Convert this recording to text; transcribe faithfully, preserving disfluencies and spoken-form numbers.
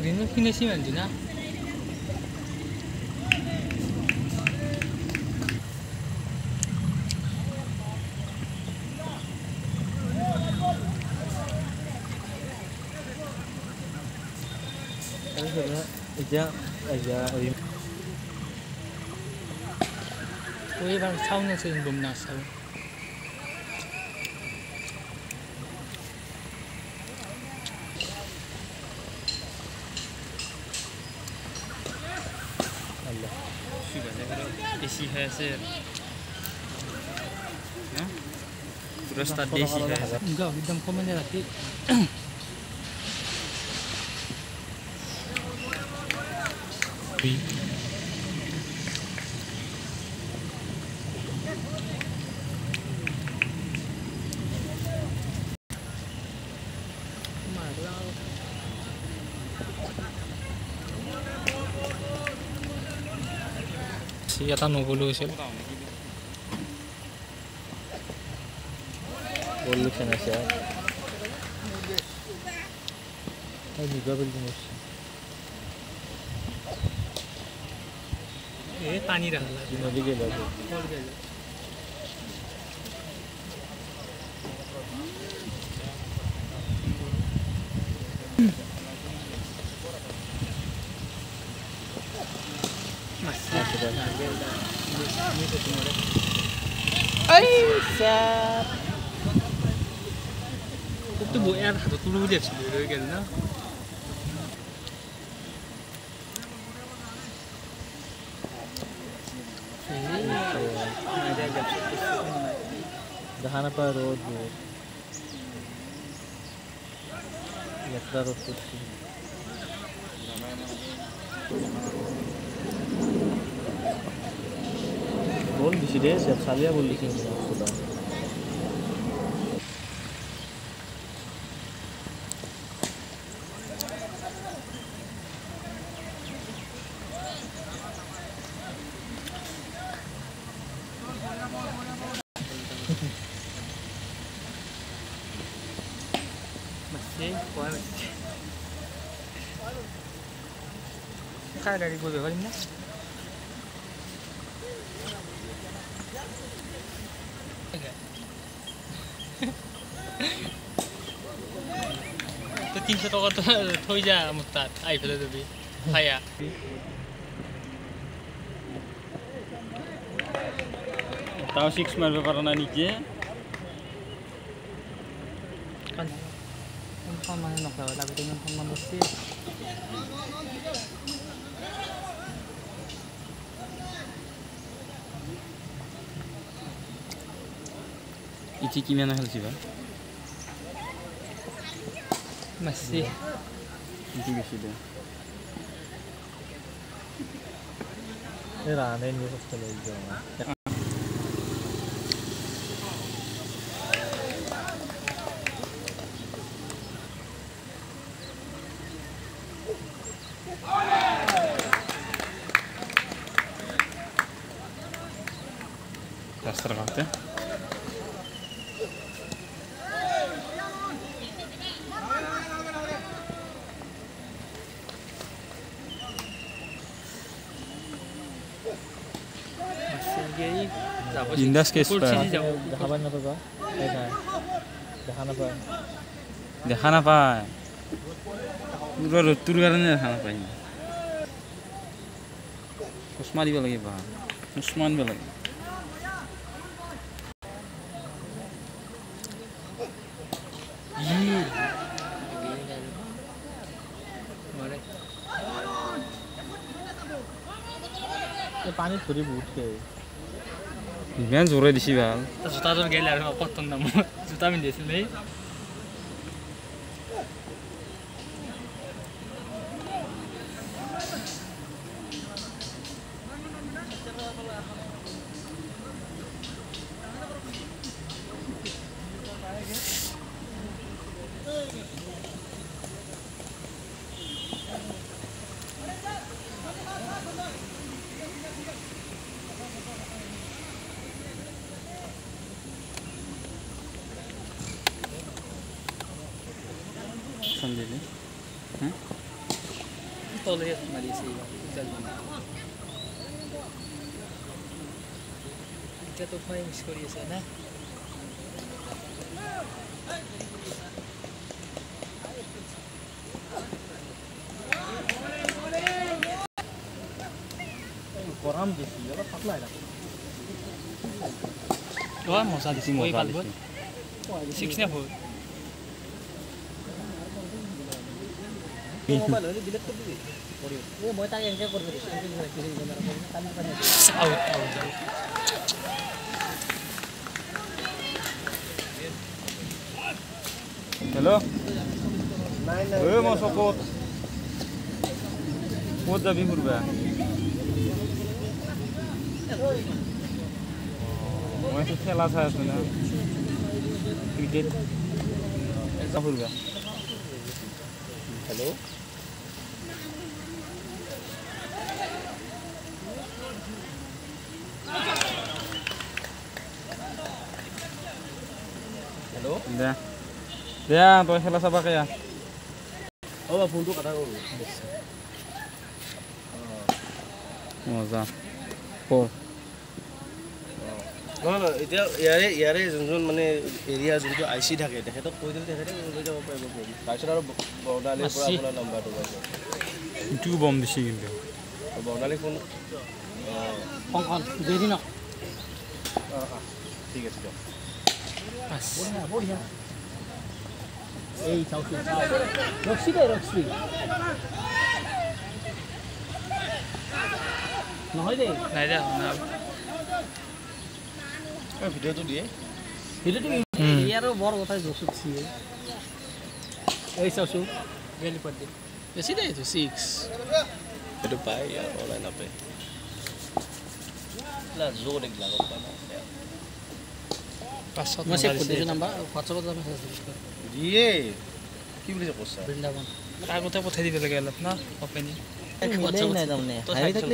우리는 힘내시면 안 되나? Aja, aja, Uy, bang sound sa yung boom nasa. Allah. Sudah saya isi hasil. Ya? Terus tadi isi hasil. Enggak, bidang komennya tadi. Siyata nobolo sel. Bollu sana siya. Ay, gabel din mo. Eh, pani rahala. Nodi gela. Kol gela. Ay, sap. Kok tuh bu er hatu tulu deh sih dulu gitu na. Dahana pa road bu. Yatra road kursi. बोल दिसी दे सब सालिया बोल लिखी खुदा masih kuat masih kaya dari gue beli mana तो तीन सौ टका तो थोई जा मुत्ता आई फेले देबी खाया ताऊ सिक्स मारबे पारना निजे kan kan mana nak lewat lagi dengan teman mesti इची किमाना हल सिबा masih इची बेसी दे ए राने नि सस्ता लई जाना रास्ता करते Indas ke spa. Dahaban na ba? Ay na. Dahana pa. Dahana pa. Pura tur garan dahana pa. Usman di lagi ba? Usman ba lagi? Yi. Mare. ये पानी थोड़ी बूट के मैं जोरे दिसी बाल तो जुता तो गेल यार पत्तन ना जुता भी देसिल नहीं समझे ले हैं তলে মাৰি আছে এতিয়াতো ফাই মিছ কৰি আছে না গৰম বেছি অলপ পাতলা এটা ও মজা দিছি মই পালব ছিক্স না ফ'ৰ মোবাইল হলে ডিলিট কৰি দিবি এ মই তাক এনকে কৰি দিছো আউট আউট হেল্ল' নাই নাই ওই মই চকত ক'ত যাবি ফুৰবা মই তো খেলা চাই আছো না ক্ৰিকেট ফুৰবা হেল্ল' হেল্ল' দে দে তই খেলা চাবা কেয়া অ ফোনটো কথা কৰো মজা কৰ নহয় নহয় এতিয়া ইয়াৰে ইয়াৰে যোনজন মানে এৰিয়া যোনটো আই চি থাকে তেখেতক কৈ দিলে তেখেতে লৈ যাব পাৰিব তাৰপিছত আৰু বৰ্ণালীৰ পৰা আপোনাৰ নাম্বাৰটো পাইছে ইটো বম দিছে কিন্তু বৰ্ণালী ফোন কংকন দেৰি ন অঁ অঁ ঠিক আছে দিয়ক বঢ়িয়া বঢ়িয়া এই চাউচি ৰক্সি দে ৰক্সি নহয় দে নাই দে না ভিডিঅ'টো দিয়ে ভিডিঅ'টো ইয়াৰো বৰ কথা জোচুছি এই চাউচু ভেলি পৰ দে বেছি দে এইটো ছিক্স এইটো পায় ইয়াৰ অনলাইন নাপায় না জোৰ দেখিলা গম পায় পাছত মই চেক কৰি দিছোঁ নাম্বাৰ হোৱাটছআপত যাম মেছেজ দিয়ে কি বুলি কৈছা বৃন্দাবন আগতে পঠাই দিব লাগে অলপ ন অপেনিং নাই তাৰমানে